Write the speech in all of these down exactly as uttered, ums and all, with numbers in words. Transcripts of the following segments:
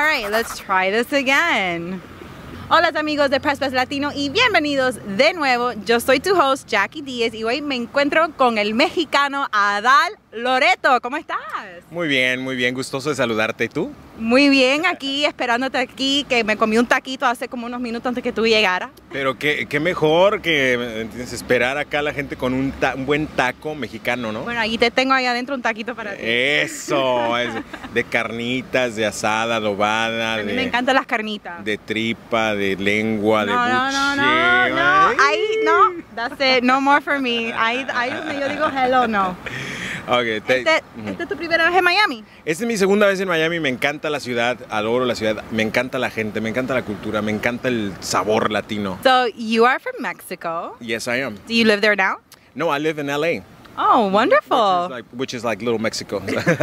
right, let's try this again. Hola amigos de Press Plus Latino y bienvenidos de nuevo. Yo soy tu host Jackie Díez y hoy me encuentro con el mexicano Adal Loreto. ¿Cómo estás? Muy bien, muy bien, gustoso de saludarte. ¿Y tú? Muy bien, aquí esperándote aquí, que me comí un taquito hace como unos minutos antes que tú llegaras. Pero qué, qué mejor que ¿entiendes? Esperar acá a la gente con un, ta un buen taco mexicano, ¿no? Bueno, ahí te tengo ahí adentro un taquito para ti. Eso, es de carnitas, de asada, adobada. A mí de, me encantan las carnitas. De tripa, de lengua, no, de buche. No, no, no, no, ahí no, that's it, no more for me. Ahí, ahí es donde yo digo hello, no. Okay, te, este, ¿Esta es tu primera vez en Miami? Esta es mi segunda vez en Miami, me encanta la ciudad, adoro la ciudad, me encanta la gente, me encanta la cultura, me encanta el sabor latino. So, you are from Mexico. Yes, I am. Do you live there now? No, I live in L A. Oh, wonderful. Which is like, which is like little Mexico.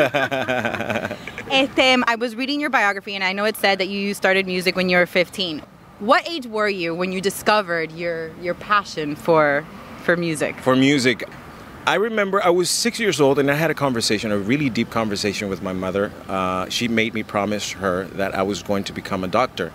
este, I was reading your biography and I know it said that you started music when you were fifteen. What age were you when you discovered your, your passion for, for music? For music. I remember I was six years old and I had a conversation, a really deep conversation with my mother. Uh, she made me promise her that I was going to become a doctor.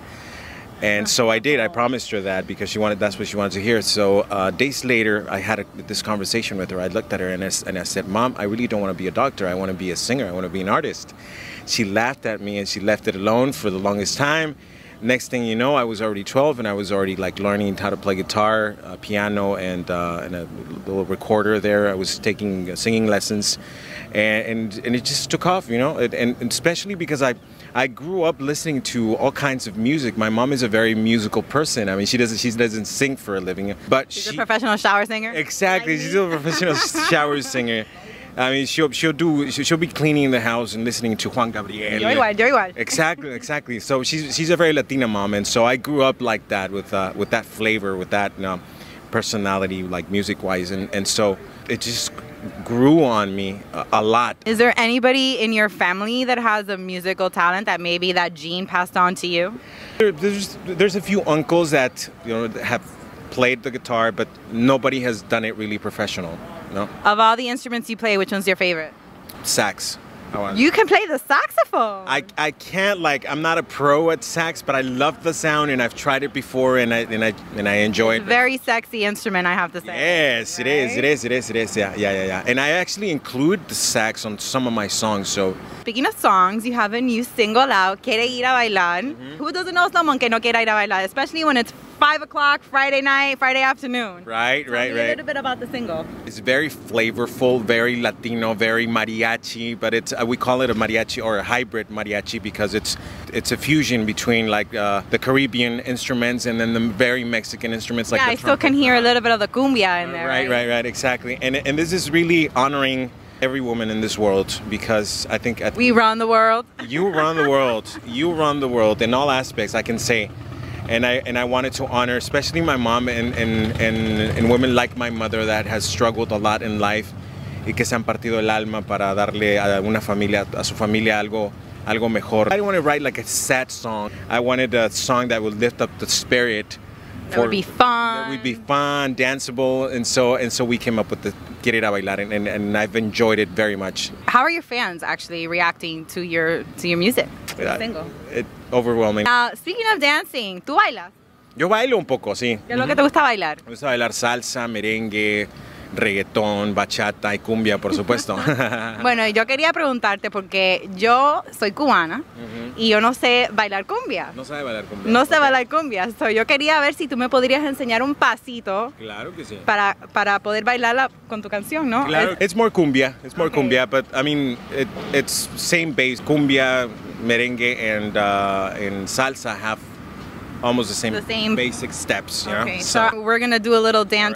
And so I did. I promised her that because she wanted, that's what she wanted to hear. So uh, days later, I had a, this conversation with her. I looked at her and I, and I said, Mom, I really don't want to be a doctor. I want to be a singer. I want to be an artist. She laughed at me and she left it alone for the longest time. Next thing you know, I was already twelve and I was already like learning how to play guitar, uh, piano, and, uh, and a little recorder there. I was taking uh, singing lessons, and, and and it just took off, you know. And, and especially because I I grew up listening to all kinds of music. My mom is a very musical person. I mean, she doesn't she doesn't sing for a living, but she's she, a professional shower singer. Exactly, she's a professional shower singer. I mean, she'll she'll do she'll be cleaning the house and listening to Juan Gabriel. Yo igual, yo igual. Exactly, exactly. So she's she's a very Latina mom, and so I grew up like that with uh, with that flavor, with that you know, personality, like music-wise, and and so it just grew on me a, a lot. Is there anybody in your family that has a musical talent that maybe that gene passed on to you? There, there's there's a few uncles that you know have played the guitar, but nobody has done it really professional. No. Of all the instruments you play, which one's your favorite? Sax. You can play the saxophone. I, I can't like I'm not a pro at sax, but I love the sound and I've tried it before and I and I and I enjoy it's it. A very sexy instrument, I have to say. Yes, right? it is. It is. It is. It is. Yeah, yeah, yeah, yeah. And I actually include the sax on some of my songs. So. Speaking of songs, you have a new single out, Quiere Ir a Bailar. Mm-hmm. Who doesn't know someone que no quiera ir a bailar, especially when it's five o'clock Friday night, Friday afternoon. Right, Tell right, me right. a little bit about the single. It's very flavorful, very Latino, very mariachi, but it's uh, we call it a mariachi or a hybrid mariachi because it's it's a fusion between like uh, the Caribbean instruments and then the very Mexican instruments. Like yeah, the I still can hear a little bit of the cumbia in there. Right, right, right, right, exactly. And and this is really honoring every woman in this world because I think I we run the world. You run the world. You run the world in all aspects, I can say. And I and I wanted to honor especially my mom and, and, and, and women like my mother that has struggled a lot in life y que se han partido el alma para darle a una familia, a su familia algo, algo mejor. I didn't want to write like a sad song. I wanted a song that would lift up the spirit. That would be fun. That would be fun, danceable, and so and so we came up with the Quiere Ir a Bailar, and, and, and I've enjoyed it very much. How are your fans actually reacting to your to your music? To uh, the single. It, overwhelming. Uh, speaking of dancing, ¿tú bailas? Yo bailo un poco, sí. ¿Qué es lo que te gusta bailar? Me gusta bailar salsa, merengue, reggaetón, bachata y cumbia, por supuesto. Bueno, yo quería preguntarte porque yo soy cubana uh-huh. y yo no sé bailar cumbia. No sabe bailar cumbia. No sé okay. bailar cumbia. So, yo quería ver si tú me podrías enseñar un pasito. Claro que sí. Para, para poder bailarla con tu canción, ¿no? Claro. It's more cumbia. It's more okay. cumbia, but I mean, it, it's same base. Cumbia, merengue, and uh, and salsa have almost the same, the same basic steps. You okay. know? So, so we're gonna do a little dance.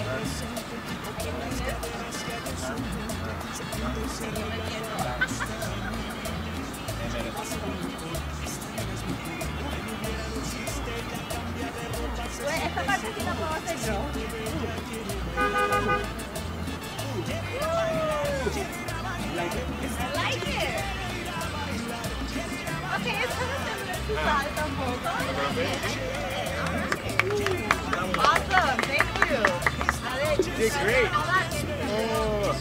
Esta parte sí la puedo hacer yo. I like it. Okay, it's kind of similar to salsa un poco. Awesome, thank you. You did great.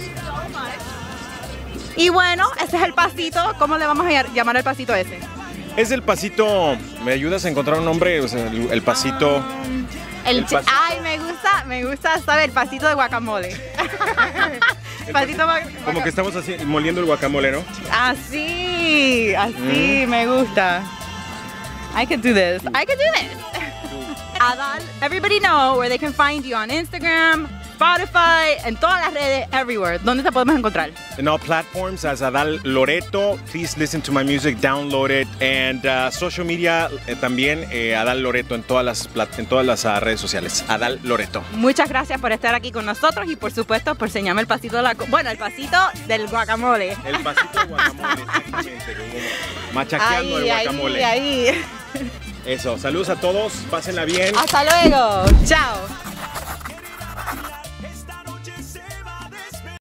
Y bueno, ese es el pasito. ¿Cómo le vamos a llamar el pasito ese? Es el pasito, ¿me ayudas a encontrar un nombre? O sea, el, el pasito... Um, el el chi- pasito. Ay, me gusta, me gusta saber el pasito de guacamole. El pasito pasito, de como que estamos así, moliendo el guacamole, ¿no? Así, así, Mm. me gusta. I could do this. I could do this. Adal, everybody know where they can find you on Instagram, Spotify, en todas las redes, everywhere. ¿Dónde te podemos encontrar? In all platforms as Adal Loreto. Please listen to my music, download it, and uh, social media eh, también eh, Adal Loreto en todas las plat- en todas las uh, redes sociales. Adal Loreto. Muchas gracias por estar aquí con nosotros y por supuesto por enseñarme el pasito de la, co- bueno, el pasito del guacamole. El pasito de guacamole, exactamente, como machaqueando Ahí, el ahí, guacamole. ahí. Eso. Saludos a todos, pásenla bien. Hasta luego. Chao.